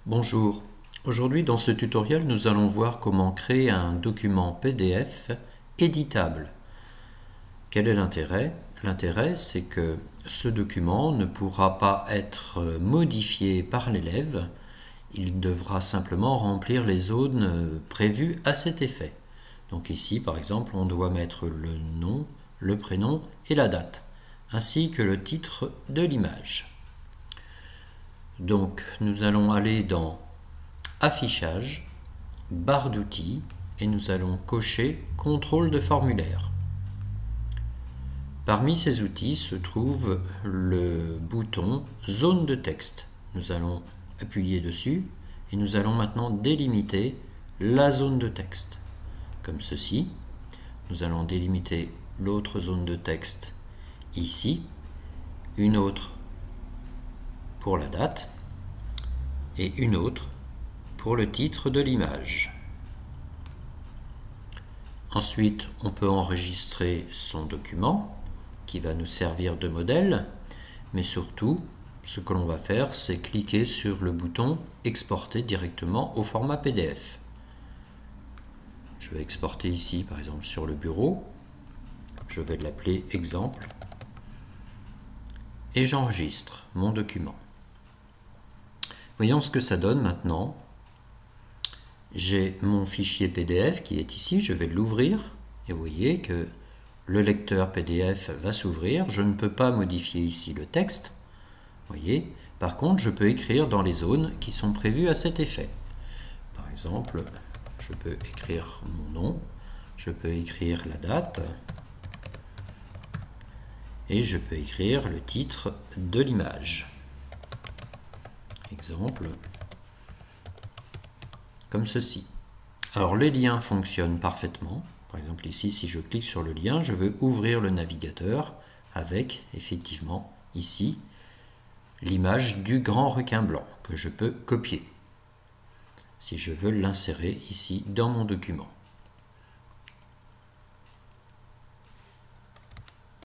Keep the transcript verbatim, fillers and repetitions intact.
Bonjour, aujourd'hui dans ce tutoriel nous allons voir comment créer un document P D F éditable. Quel est l'intérêt? L'intérêt c'est que ce document ne pourra pas être modifié par l'élève, il devra simplement remplir les zones prévues à cet effet. Donc ici par exemple on doit mettre le nom, le prénom et la date, ainsi que le titre de l'image. Donc nous allons aller dans Affichage, barre d'outils et nous allons cocher Contrôle de formulaire. Parmi ces outils se trouve le bouton Zone de texte. Nous allons appuyer dessus et nous allons maintenant délimiter la zone de texte. Comme ceci, nous allons délimiter l'autre zone de texte ici, une autre pour la date et une autre pour le titre de l'image. Ensuite, on peut enregistrer son document qui va nous servir de modèle, mais surtout, ce que l'on va faire, c'est cliquer sur le bouton exporter directement au format P D F. Je vais exporter ici, par exemple, sur le bureau. Je vais l'appeler exemple et j'enregistre mon document. Voyons ce que ça donne maintenant. J'ai mon fichier P D F qui est ici, je vais l'ouvrir et vous voyez que le lecteur P D F va s'ouvrir. Je ne peux pas modifier ici le texte, vous voyez. Par contre, je peux écrire dans les zones qui sont prévues à cet effet. Par exemple, je peux écrire mon nom, je peux écrire la date et je peux écrire le titre de l'image. Exemple, comme ceci. Alors les liens fonctionnent parfaitement. Par exemple ici, si je clique sur le lien, je veux ouvrir le navigateur avec effectivement ici l'image du grand requin blanc que je peux copier si je veux l'insérer ici dans mon document.